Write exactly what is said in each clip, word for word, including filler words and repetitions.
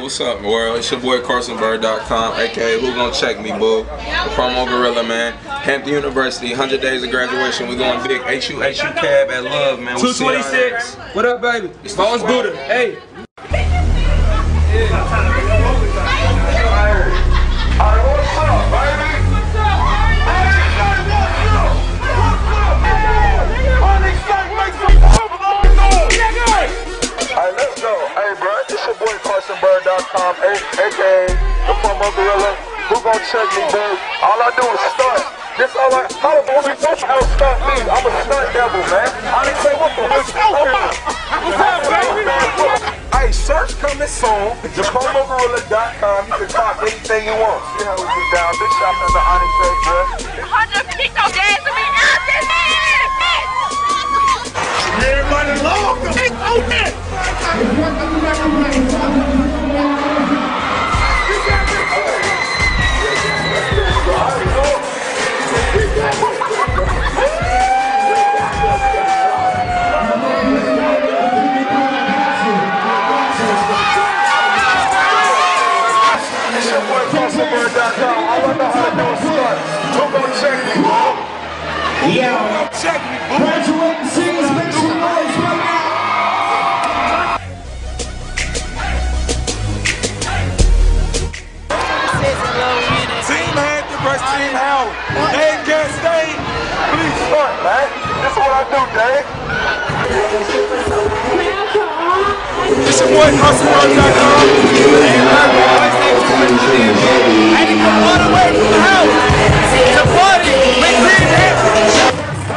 what's up, world? It's your boy Carson Bird dot com, aka Who Gon' Check Me, boo? The promo gorilla, man. Hampton University, one hundred days of graduation. We going big. H U H U cab at Love, man. two twenty-six. What up, baby? It's Boss Buddha. Hey. Carson Bird dot com, aka the promo gorilla. Who gon' check me, boo? All I do is stunt. This all I, how the movie supposed to stunt me? I'm a stunt devil, man. I didn't say what the fuck. What's up, baby? Hey, search coming soon. the promo gorilla dot com. You can cop anything you want. See how we get down. Big shop at the Onyx Express. one hundred pico gas to be out there, man! Everybody love them. It's open. Yeah. Check me, boo. Graduate singers, make some noise right now. Team Hampton versus Team Howard. Dave can't stay. Please start, man. This is what I do, Dave. It's your boy Carson Bird dot com. I didn't come all the way from the house to party with Team Hampton.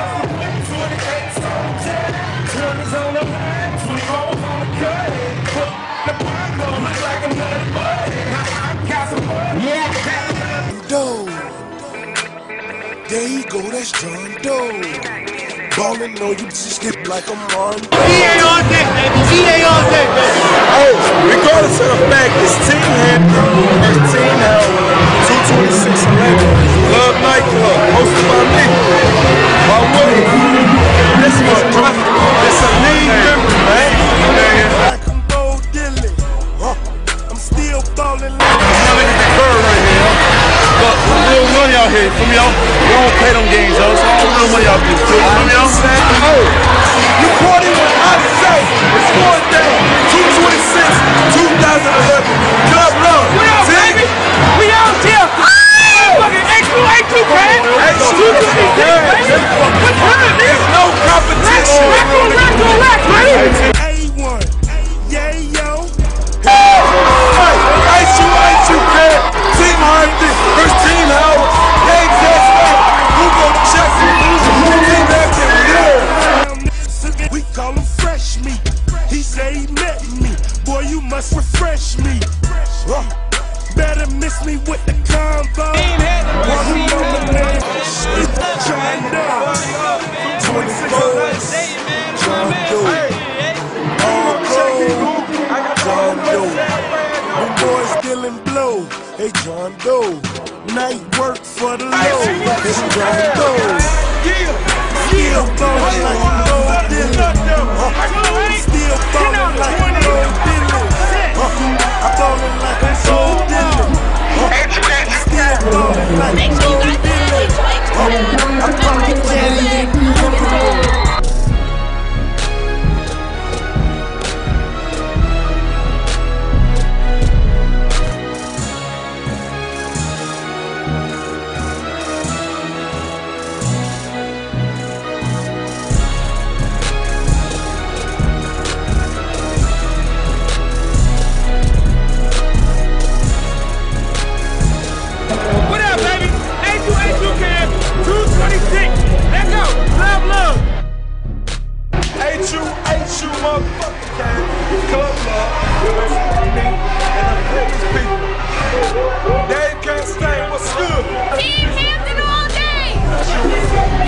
There you go, that's John Doe. Ballin', no, you just skip like a Mon. E A on deck, baby. E A on deck, baby. Oh, regardless of the fact, it's Team Hampton versus Team Howard. two twenty-six eleven. Love Nightclub, hosted by me. By Woody. This is it's a league member, man. Like I'm Bo Diddley. Huh. I'm still ballin' like I'm looking at the curve right now. But real money out here, from y'all. We don't play them games, though. So all real money out here, too. From y'all. Oh, you caught it when I say it's going down. two twenty-six, two thousand eleven. Club Love. We out, baby. We out here. Fucking H two H two, man. H two H two, baby. What time, man? There's no competition. Let's go, let's go, let's go, let's go. A one. Yeah, yo. Hey, H two H two, man. Team Hampton versus Team Howard. Hey, guess what? Who gon' check me? Team Hampton, yeah. We call him Fresh Meat. He say he met me. Boy, you must refresh me. Huh. Better miss me with the combo. One moment, man. John Doe. twenty-four. John Doe. All gold. John Doe. Them boys dealing blow. Hey, John Doe. Night work for the low. It's John Doe. Still ballin' like no Dylan. Still ballin' like no Dylan. I'm ballin' like no Dylan. Still ballin' like no Dylan. I'm talking Jenny and Dylan. H U H U motherfucking can. Club Love. Me and the biggest people. Dave can't stay. What's good? Team Hampton all day.